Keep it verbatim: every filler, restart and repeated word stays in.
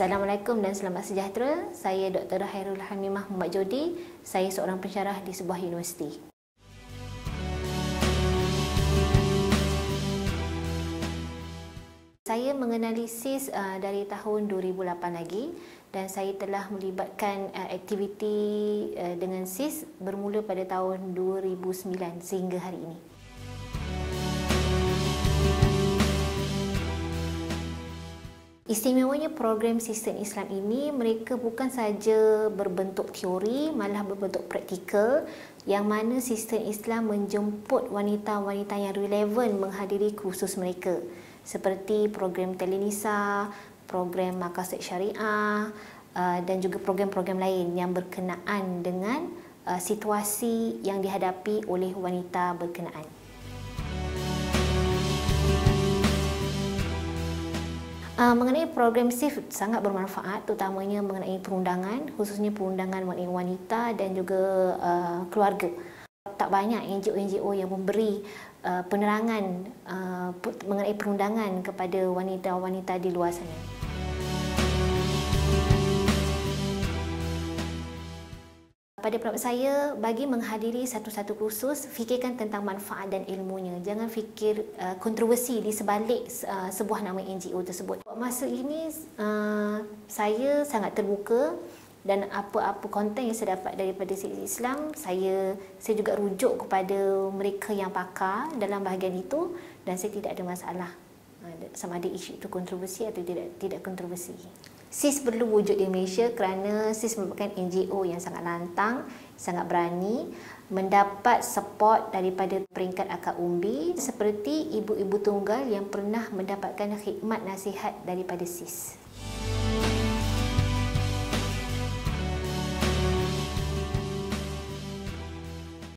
Assalamualaikum dan selamat sejahtera. Saya Doktor Hairul Hamimah Muhammad Jodi. Saya seorang pensyarah di sebuah universiti. Saya mengenali S I S uh, dari tahun dua ribu lapan lagi dan saya telah melibatkan uh, aktiviti uh, dengan S I S bermula pada tahun dua ribu sembilan sehingga hari ini. Istimewanya program Sistem Islam ini, mereka bukan sahaja berbentuk teori, malah berbentuk praktikal, yang mana Sistem Islam menjemput wanita-wanita yang relevan menghadiri kursus mereka, seperti program Telenisa, program Maqasid Syariah dan juga program-program lain yang berkenaan dengan situasi yang dihadapi oleh wanita berkenaan. Uh, mengenai program S I F sangat bermanfaat, terutamanya mengenai perundangan, khususnya perundangan mengenai wanita dan juga uh, keluarga. Tak banyak N G O N G O yang memberi uh, penerangan uh, mengenai perundangan kepada wanita-wanita di luar sana. Pada pendapat saya, bagi menghadiri satu-satu kursus, fikirkan tentang manfaat dan ilmunya. Jangan fikir uh, kontroversi di sebalik uh, sebuah nama N G O tersebut. Masa ini, uh, saya sangat terbuka dan apa-apa konten yang saya dapat daripada Sistem Islam, saya saya juga rujuk kepada mereka yang pakar dalam bahagian itu dan saya tidak ada masalah sama ada isu itu kontroversi atau tidak tidak kontroversi. S I S perlu wujud di Malaysia kerana S I S merupakan N G O yang sangat lantang, sangat berani, mendapat support daripada peringkat akar umbi seperti ibu-ibu tunggal yang pernah mendapatkan khidmat nasihat daripada S I S.